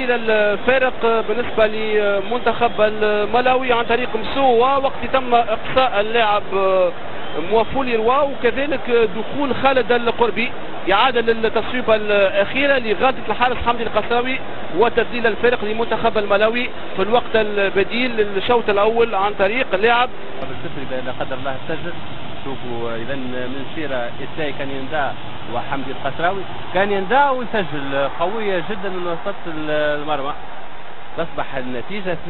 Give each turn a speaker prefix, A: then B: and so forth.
A: تسجيل الفارق بالنسبة لمنتخب الملاوي عن طريق مسوة وقت تم إقصاء اللاعب موافولي روا، وكذلك دخول خالد القربي إعادة للتصويبة الأخيرة لغادة الحارس حمدي القساوي وتسجيل الفارق لمنتخب الملاوي في الوقت البديل للشوط الأول عن طريق اللاعب
B: بالصفر. إذا قدر الله سجل. شوفوا إذا من سيرة إساي كان يندى وحمدي القسراوي كان يندى ويسجل قوية جدا من وسط المرمى. تصبح النتيجة